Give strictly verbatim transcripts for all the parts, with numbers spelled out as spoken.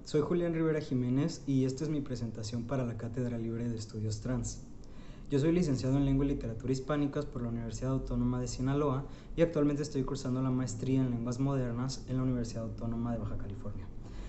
soy Julián Rivera Jiménez y esta es mi presentación para la Cátedra Libre de Estudios Trans. Yo soy licenciado en Lengua y Literatura Hispánicas por la Universidad Autónoma de Sinaloa y actualmente estoy cursando la maestría en Lenguas Modernas en la Universidad Autónoma de Baja California.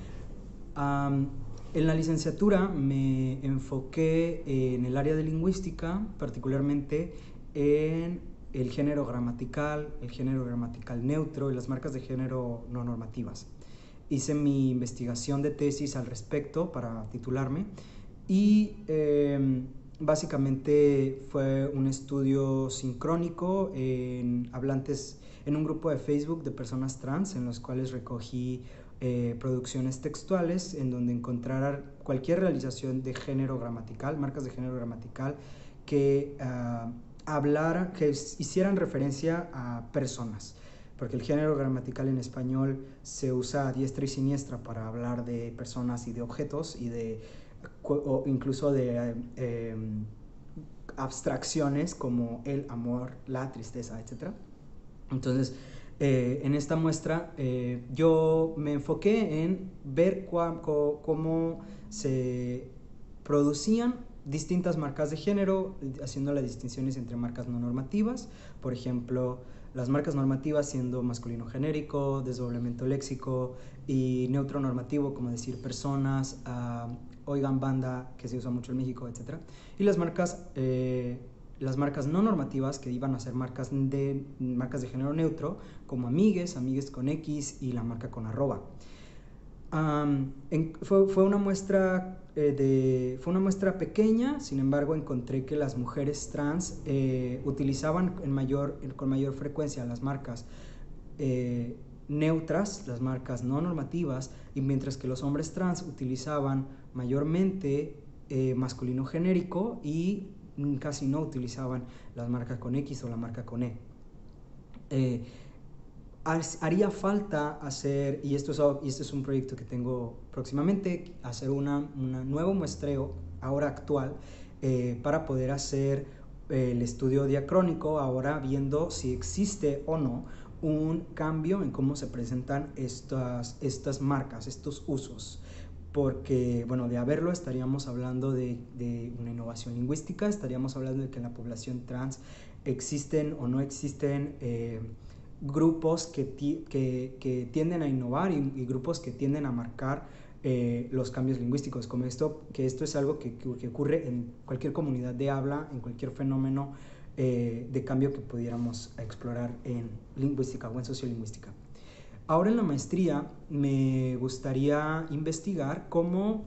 Um, en la licenciatura me enfoqué en el área de lingüística, particularmente en el género gramatical, el género gramatical neutro y las marcas de género no normativas. Hice mi investigación de tesis al respecto para titularme y eh, básicamente fue un estudio sincrónico en hablantes, en un grupo de Facebook de personas trans en los cuales recogí eh, producciones textuales en donde encontrara cualquier realización de género gramatical, marcas de género gramatical que uh, hablara, que hicieran referencia a personas, porque el género gramatical en español se usa a diestra y siniestra para hablar de personas y de objetos y de, o incluso de eh, abstracciones como el amor, la tristeza, etcétera. Entonces, eh, en esta muestra eh, yo me enfoqué en ver cua, co, cómo se producían distintas marcas de género, haciendo las distinciones entre marcas no normativas, por ejemplo, las marcas normativas siendo masculino genérico, desdoblamiento léxico, y neutro normativo, como decir personas, uh, oigan banda, que se usa mucho en México, etcétera. Y las marcas, eh, las marcas no normativas, que iban a ser marcas de, marcas de género neutro, como amigues, amigues con X y la marca con arroba. Um, en, fue, fue, una muestra, eh, de, fue una muestra pequeña, sin embargo encontré que las mujeres trans eh, utilizaban en mayor, con mayor frecuencia las marcas eh, neutras, las marcas no normativas, y mientras que los hombres trans utilizaban mayormente eh, masculino genérico y casi no utilizaban las marcas con X o la marca con E. Eh, Haría falta hacer, y esto, es, y esto es un proyecto que tengo próximamente, hacer un una nuevo muestreo, ahora actual, eh, para poder hacer eh, el estudio diacrónico, ahora viendo si existe o no un cambio en cómo se presentan estas, estas marcas, estos usos. Porque, bueno, de haberlo estaríamos hablando de, de una innovación lingüística, estaríamos hablando de que en la población trans existen o no existen eh, grupos que, que, que tienden a innovar y, y grupos que tienden a marcar eh, los cambios lingüísticos, como esto, que esto es algo que, que ocurre en cualquier comunidad de habla, en cualquier fenómeno eh, de cambio que pudiéramos explorar en lingüística o en sociolingüística. Ahora en la maestría me gustaría investigar cómo,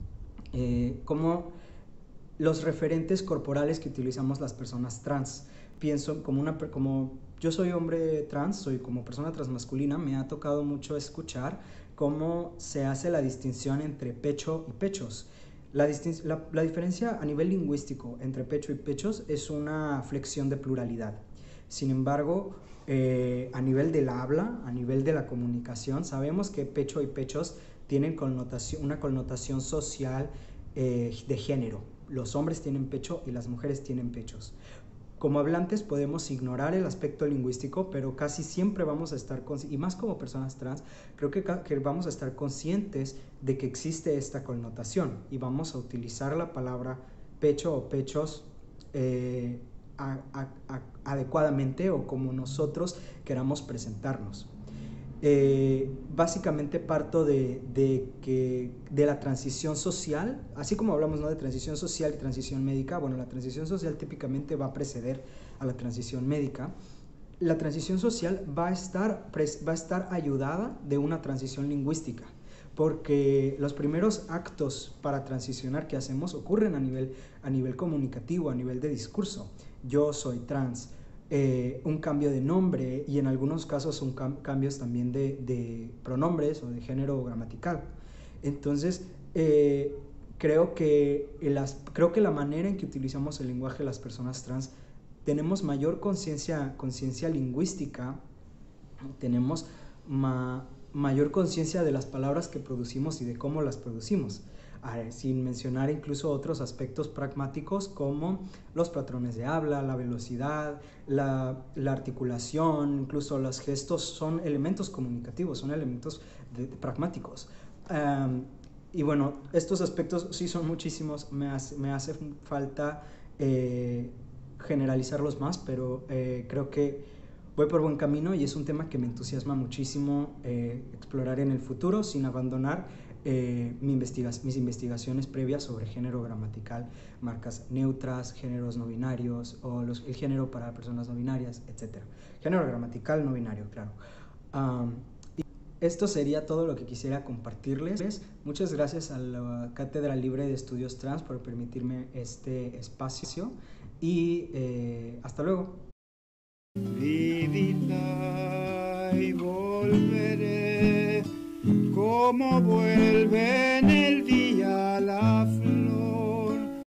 eh, cómo los referentes corporales que utilizamos las personas trans. Pienso como una, como yo soy hombre trans, soy como persona transmasculina, me ha tocado mucho escuchar cómo se hace la distinción entre pecho y pechos. La, la, la diferencia a nivel lingüístico entre pecho y pechos es una flexión de pluralidad. Sin embargo, eh, a nivel del habla, a nivel de la comunicación, sabemos que pecho y pechos tienen connotación, una connotación social eh, de género. Los hombres tienen pecho y las mujeres tienen pechos. Como hablantes podemos ignorar el aspecto lingüístico, pero casi siempre vamos a estar, y más como personas trans, creo que, que vamos a estar conscientes de que existe esta connotación y vamos a utilizar la palabra pecho o pechos eh, a, a, a, adecuadamente o como nosotros queramos presentarnos. Eh, básicamente parto de, de, que, de la transición social, así como hablamos, ¿no?, de transición social y transición médica. Bueno, la transición social típicamente va a preceder a la transición médica. La transición social va a estar, va a estar ayudada de una transición lingüística, porque los primeros actos para transicionar que hacemos ocurren a nivel, a nivel comunicativo, a nivel de discurso. Yo soy trans. Eh, un cambio de nombre y en algunos casos son cam cambios también de, de pronombres o de género gramatical. Entonces, eh, creo, que las, creo que la manera en que utilizamos el lenguaje de las personas trans, tenemos mayor conciencia conciencia lingüística, tenemos ma mayor conciencia de las palabras que producimos y de cómo las producimos. Sin mencionar incluso otros aspectos pragmáticos como los patrones de habla, la velocidad, la, la articulación, incluso los gestos son elementos comunicativos, son elementos de, de pragmáticos. Um, y bueno, estos aspectos sí son muchísimos, me hace, me hace falta eh, generalizarlos más, pero eh, creo que voy por buen camino y es un tema que me entusiasma muchísimo eh, explorar en el futuro sin abandonar eh, mi investiga mis investigaciones previas sobre género gramatical, marcas neutras, géneros no binarios o los, el género para personas no binarias, etcétera. Género gramatical no binario, claro. Um, Esto sería todo lo que quisiera compartirles. Muchas gracias a la Cátedra Libre de Estudios Trans por permitirme este espacio y eh, hasta luego. Vidita y volveré, como vuelve en el día la flor.